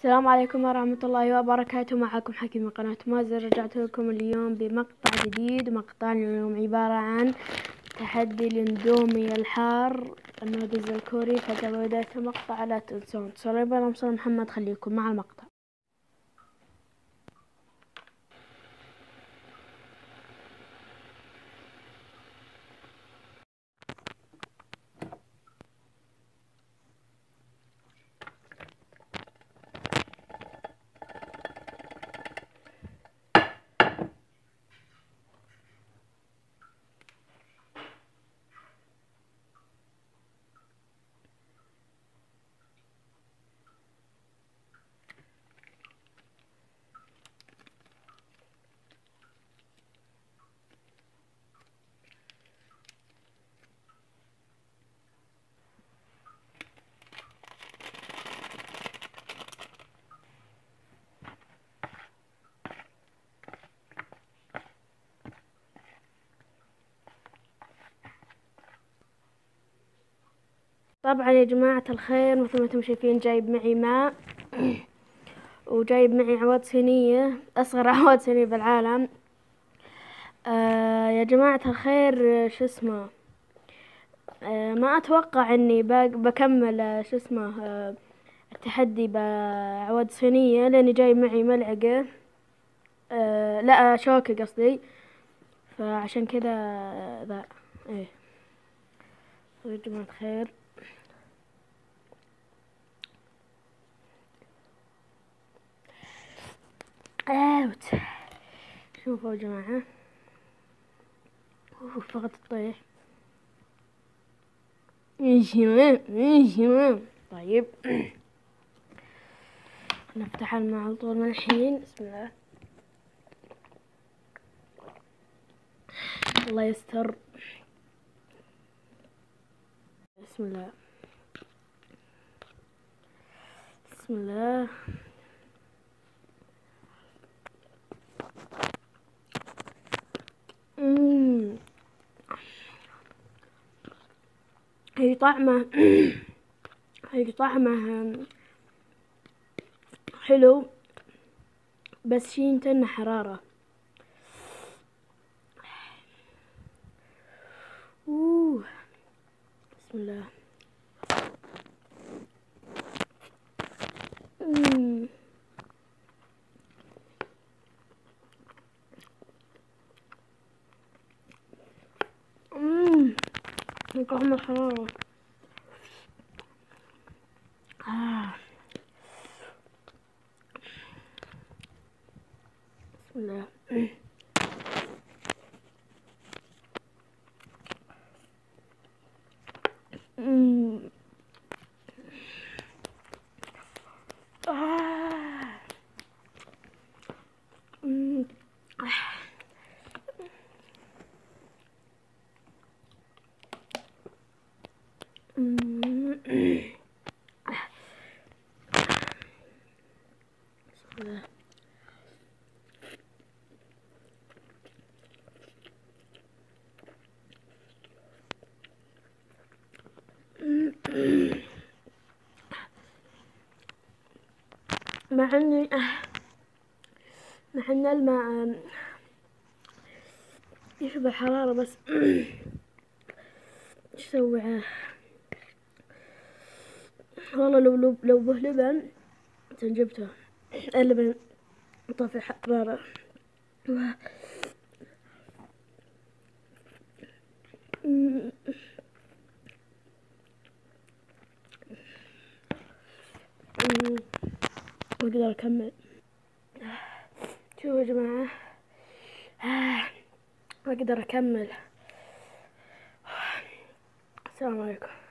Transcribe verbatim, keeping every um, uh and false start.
السلام عليكم ورحمة الله وبركاته. معكم حكيم من قناة مازن. رجعت لكم اليوم بمقطع جديد. مقطعنا اليوم عبارة عن تحدي الاندومي الحار النودلز الكوري. فقبل بداية المقطع لا تنسون تصلوا على محمد محمد. خليكم مع المقطع. طبعا يا جماعة الخير، مثل ما انتم شايفين جايب معي ماء وجايب معي عواد صينية، اصغر عواد صينية بالعالم. آه يا جماعة الخير، شو اسمه، آه ما اتوقع اني بكمل آه شو اسمه آه التحدي بعواد صينية، لاني جايب معي ملعقة، آه لا شوكة قصدي. فعشان كذا آه ذا ايه يا جماعة الخير. اوت شوفوا يا جماعة، اوه فقط الطيح. طيب نفتح الماء على طول من الحين. بسم الله، الله يستر. بسم الله بسم الله. مم. هي طعمه هي طعمه حلو، بس شي انتنه حرارة. اوه بسم الله. مم. مم. طعم الحرارة. آه. بسم الله. مم. آه. مم. مم. بسم الله. مع اني مع ان الماء يشبه حرارة، بس ايش اسوي؟ والله لو لو لو به لبن جبته. اللبن طافي حرارة. ما اقدر اكمل. شوفوا يا جماعة، ما اقدر اكمل. السلام عليكم.